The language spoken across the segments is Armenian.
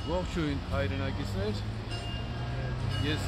Ողջույն հայրենակիցներ, ես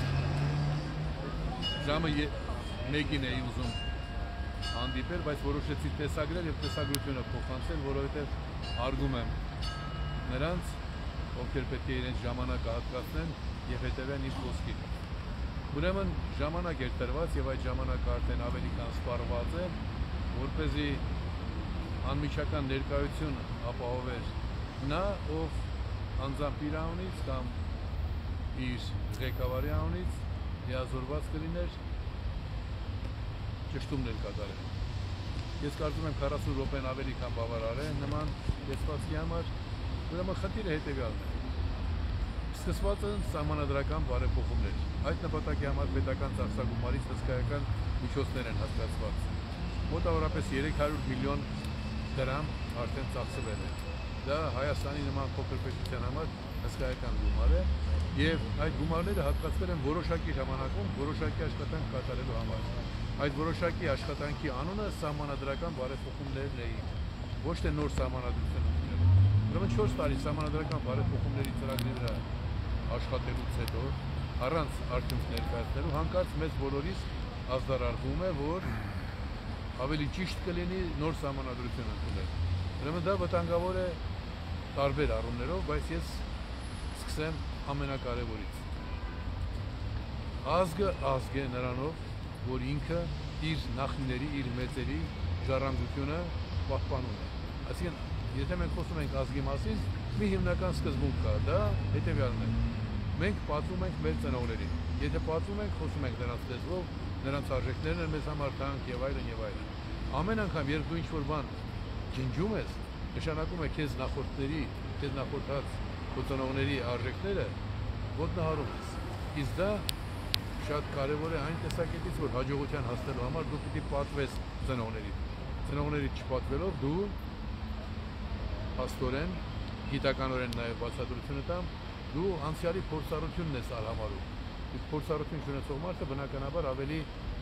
ժամը մեկին էի ուզում հանդիպել, բայց որոշեցի տեսագրել և տեսագրությունը փոխանցել, որովհետև հարգում եմ նրանց, ովքեր պետք է իրենց ժամանակը հատկացնեն և հետևեն իր խոսքին։ Ուրեմն ժամանակ էր տրված և այդ ժամանակը արդեն ավելի քան սպառված է, որպեսզի անմիջական ներկայություն ապահովեր նա, ով անձամբ իր անունից կամ իր ղեկավարի անունից լիազորված կլիներ ճշտումներ կատարել։ Ես կարծում եմ 40 րոպեն ավելի քան բավարար է նման տեսվածքի համար, ուրեմն խնդիրը հետևյալն է։ Սկսված են սահմանադրական բարեփոխումներ։ Այդ նպատակի համար պետական ծախսագումարից հսկայական միջոցներ են հատկացված։ Մոտավորապես 300 միլիոն դրամ արդեն ծախսվել է։ Դա Հայաստանի նման փոքր պետության համար հսկայական գումար է և այդ գումարները հատկացվել են որոշակի ժամանակում որոշակի աշխատանք կատարելու համար։ Այդ որոշակի աշխատանքի անունը սահմանադրական բարեփոխումներն էին, ոչ թե նոր սահմանադրություն ընդունելու։ Ուրեմն 4 տարի սահմանադրական բարեփոխումների ծրագրի վրա աշխատելուց հետո առանց արդյունք ներկայացնելու հանկարծ մեզ բոլորիս ազդարարվում է, որ ավելի ճիշտ կլինի նոր սահմանադրություն ընդունել։ Ուրեմն դա վտանգավոր է տարբեր առումներով, բայց ես սկսեմ ամենակարևորից։ Ազգը ազգ է նրանով, որ ինքը իր նախնիների, իր մեծերի ժառանգությունը պահպանում է։ Այսինքն, եթե մենք խոսում ենք ազգի մասին, մի հիմնական սկզբունք կա, դա հետևյալն է։ Մենք պատվում ենք մեր ծնողներին։ Եթե պատվում ենք, խոսում ենք նրանց լեզվով, նրանց արժեքներն են մեզ համար թանկ եւ այլն եւ այլն։ Ամեն անգամ, երբ դու ինչ-որ բան ջնջում ես, նշանակում է քեզ նախորդների, քեզ նախորդած քո ծնողների արժեքները ոտնահարում ես։ Իսկ դա շատ կարևոր է այն տեսակետից, որ հաջողության հասնելու համար դու պիտի պատվես ծնողներին։ Ծնողներից չպատվելով դու փաստորեն, գիտականորեն նաև բացատրությունը տամ, դու անցյալի փորձառությունն ես արհամարում։ Իսկ փորձառություն չունեցող մարդը բնականաբար ավելի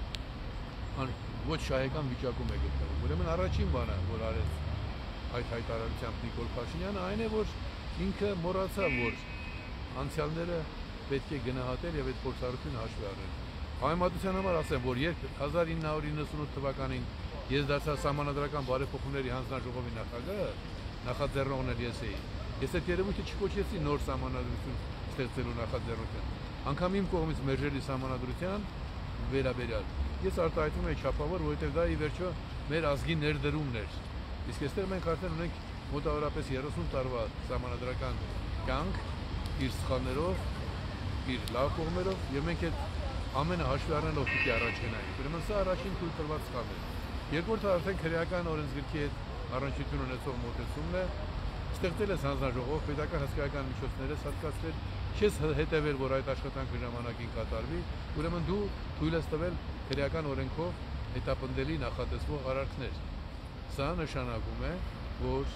ոչ շահեկան վիճակում է գտնվում։ Ուրեմն առաջին բանը, որ արեց այդ հայտարարությամբ Նիկոլ Փաշինյանը, այն է, որ ինքը մոռացավ, որ անցյալները պետք է գնահատել եւ այդ փորձառությունը հաշվի առնել։ Համեմատության համար ասեմ, որ երբ 1998 թվականին ես դարձա սահմանադրական բարեփոխումների հանձնաժողովի նախագահը, նախաձեռնողն էլ ես էի։ Ես այդ երևույթը չկոչեցի նոր սահմանադրություն ստեղծելու նախաձեռնություն։ Անգամ իմ կողմից մերժելի սահմանադրության վերաբերյալ ես արտահայտվում էի չափավոր, որովհետև դա ի վերջո մեր ազգի ներդրումն էր։ Իսկ այստեղ մենք արդեն ունենք մոտավորապես 30 տարվա սահմանադրական կյանք իր սխալներով, իր լավ կողմերով եւ մենք այդ ամենը հաշվի առնելով պիտի առաջ գնանք։ Ուրեմն սա առաջին թույլ տրված սխալն է։ Երկրորդը արդեն քրեական օրենսգրքի հետ առնչություն ունեցող մոտեցումն է։ Ստեղծել ես հանձնաժողով, պետական հսկայական միջոցներ ես հատկացրել, չես հետևել, որ այդ աշխատանքը ժամանակին կատարվի, ուրեմն դու թույլ ես տվել քրեական օրենքով հետապնդելի նախատեսվող արարքներ։ Սա նշանակում է, որ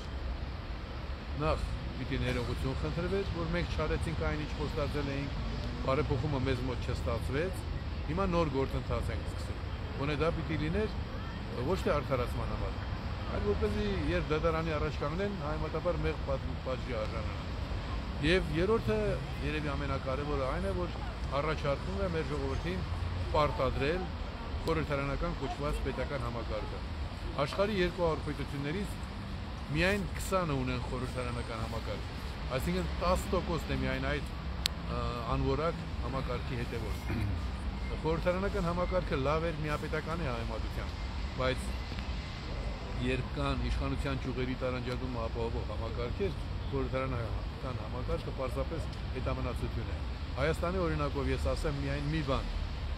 նախ պիտի ներողություն խնդրվեր, որ մենք չարեցինք այն ինչ խոստացել էինք, բարեփոխումը մեզ մոտ չստացվեց, հիմա նոր գործընթաց ենք սկսել։ Գոնե դա պիտի լիներ ոչ թե արդարացման համար, այլ որպեսզի երբ դատարանի առաջ կանգնեն, համեմատաբար մեղմ պատժի արժանանան։ Եվ երրորդը, երևի ամենակարևորը այն է, որ առաջարկվում է մեր ժողովրդին պարտադրել խորհրդարանական կոչված պետական համակարգը։ Աշխարհի 200 պետություններից միայն 20-ը ունեն խորհրդարանական համակարգ, այսինքն 10%-ն է միայն այդ անորակ համակարգի հետևորդ։ Խորհրդարանական համակարգը լավ էր միապետականի համեմատությամբ, բայց երբ կան իշխանության ճյուղերի տարանջատումը ապահովող համակարգեր, խորհրդարանական համակարգը պարզապես հետամնացություն է։ Հայաստանի օրինակով ես ասեմ միայն մի բան։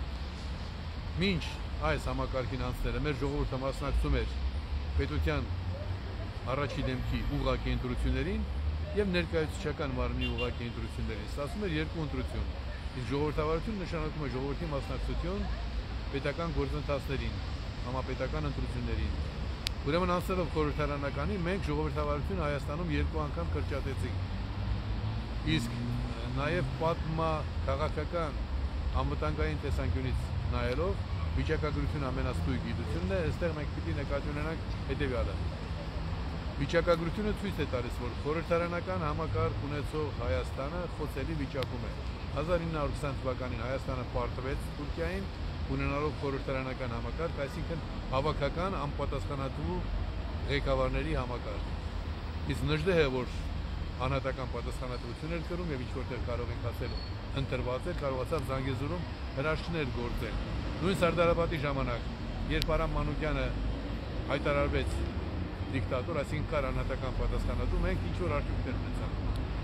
Մինչ այս համակարգին անցները մեր ժողովուրդը մասնակցում էր պետության առաջի դեմքի ուղղակի ընտրություններին եւ ներկայացուցչական մարմնի ուղղակի ընտրություններին, ասում էր երկու ընտրություն։ Իսկ ժողովրդավարություն նշանակում է ժողովրդի մասնակցություն պետական գործընթացներին, համապետական ընտրություններին։ Ուրեմն անցնելով խորհրդարանականի, մենք ժողովրդավարությունը Հայաստանում երկու անգամ կրճատեցինք։ Իսկ նաեւ պատմաքաղաքական անվտանգային տեսանկյունից նայելով վիճակագրությունը ամենաստույգ գիտությունն է, այստեղ մենք պիտի նկատի ունենանք հետևյալը։ Վիճակագրությունը ցույց է տալիս, որ խորհրդարանական համակարգ ունեցող Հայաստանը խոցելի վիճակում է։ 1920 թվականին Հայաստանը պարտվեց Թուրքիային, ունենալով խորհրդարանական համակարգ, այսինքն հավաքական անպատասխանատու ղեկավարների համակարգ։ Իսկ նժդեհը, որ անհատական պատասխանատվություն էր կրում եւ ինչ որտեղ կարող ենք ասել ընտրված էր, կարողացավ Զանգեզուրում հրաշքներ գործել։ Նույն Սարդարապետի ժամանակ, երբ Արամ Մանուկյանը հայտարարվեց դիկտատոր, այսինքն կար անհատական պատասխանատու, մենք ինչ որ արդյունքներ ունեցանք։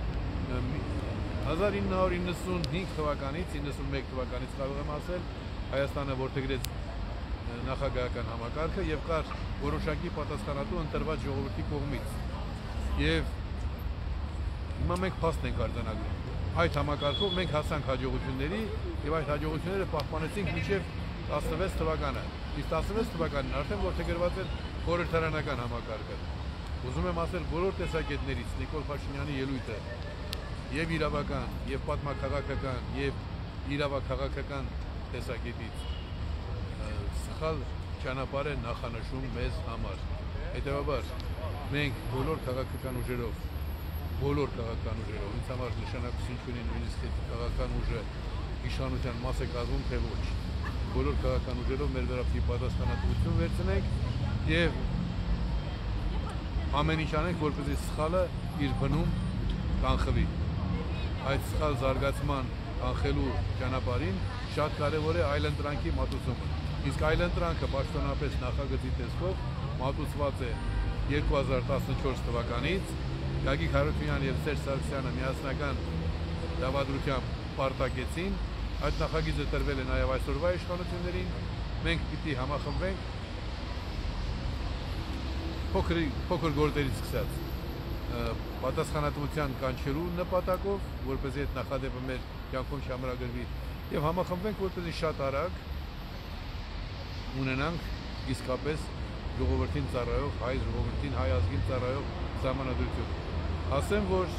1995 թվականից 91 թվականից կարող եմ ասել, Հայաստանը որդեգրեց նախագահական համակարգը եւ կար որոշակի պատասխանատու ընտրված ժողովրդի կողմից։ Եվ հիմա մենք փաստ ենք արձանագրում։ Այդ համակարգով մենք հասանք հաջողությունների եւ այդ հաջողությունները պահպանեցինք մինչեւ 16 թվականը։ Իսկ 16 թվականին արդեն որդեգրված էր խորհրդարանական համակարգը։ Ուզում եմ ասել բոլոր տեսակետներից Նիկոլ Փաշինյանի ելույթը եւ իրավական, եւ պատմաքաղաքական, եւ իրավաքաղաքական տեսակետից սխալ ճանապարհ է նախանշում մեզ համար։ Հետևաբար մենք բոլոր քաղաքական ուժերով, ինձ համար նշանակություն չունի նույնիսկ քաղաքական ուժը իշխանության մաս է կազմում, թե ոչ։ Բոլոր քաղաքական ուժերով մեր վերաբերյալ պատասխանատվություն վերցնենք եւ ամեն ինչ անենք, որպեսզի սխալը իր բնում կանխվի։ Այդ սխալ զարգացման կանխելու ճանապարհին շատ կարևոր է այլընտրանքի մատուցումը։ Իսկ այլընտրանքը պաշտոնապես նախագծի տեսքով մատուցված է 2014 թվականից Գագիկ Հարությունյանը եւ Սերժ Սարգսյանը միասնական դավադրությամբ պարտակեցին։ Այդ նախագիծը տրվել է նաեւ այսօրվա իշխանություններին։ Մենք պիտի համախմբենք փոքր գործերից սկսած պատասխանատվության կանչելու նպատակով, որպեսզի այդ նախադեպը մեր կյանքում չամրագրվի եւ համախմբենք, որպեսզի շատ արագ ունենանք իսկապես ժողովրդին ծառայող, հայ ժողովրդին, հայ ազգին ծառայող սահմանադրություն։ Ասեմ, որ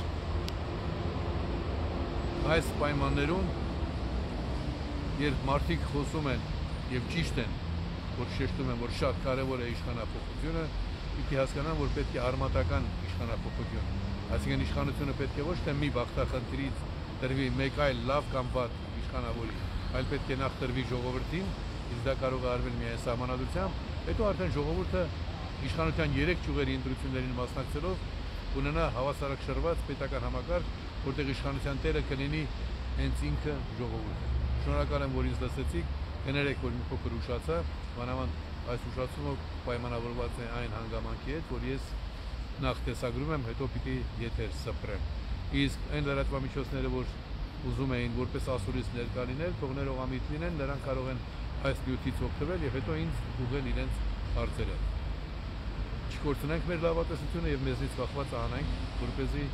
այս պայմաններում, երբ մարդիկ խոսում են եւ ճիշտ են, որ շեշտում են, որ շատ կարեւոր է իշխանափոխությունը, պիտի հասկանան, որ պետք է արմատական իշխանափոխություն։ Այսինքն իշխանությունը պետք է ոչ թե մի բախտախնդրից տրվի մեկ այլ լավ կամ վատ իշխանավորի, այլ պետք է նախ տրվի ժողովրդին, իսկ դա կարող է արվել միայն սահմանադրությամբ, հետո արդեն ժողովուրդը իշխանության 3 ճյուղերի ընտրություններին մասնակցելով ունենա հավասարակշռված պետական համակարգ, որտեղ իշխանության տերը կլինի հենց ինքը ժողովուրդը։ Շնորհակալ եմ, որ ինձ լսեցիք, կներեք, որ մի փոքր ուշացա, մանավանդ այս ուշացումը պայմանավորված է այն հանգամանքի հետ, որ ես նախ տեսագրում եմ, հետո պիտի եթեր սփռեմ։ Իսկ այն լրատվամիջոցները, որ ուզում էին որպես ասուլիս ներկա լինել, թող ներողամիտ լինեն, նրանք կարող են այս նյութից օգտվել եւ հետո ինձ ուղղել իրենց հարցերը։ Չկորցնենք մեր լավատեսությունը եւ մեզնից կախված անենք, որպեսզի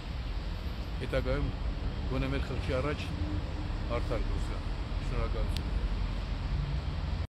հետագայում գոնե մեր խղճի առաջ արդար դուրս գա։ Շնորհակալություն։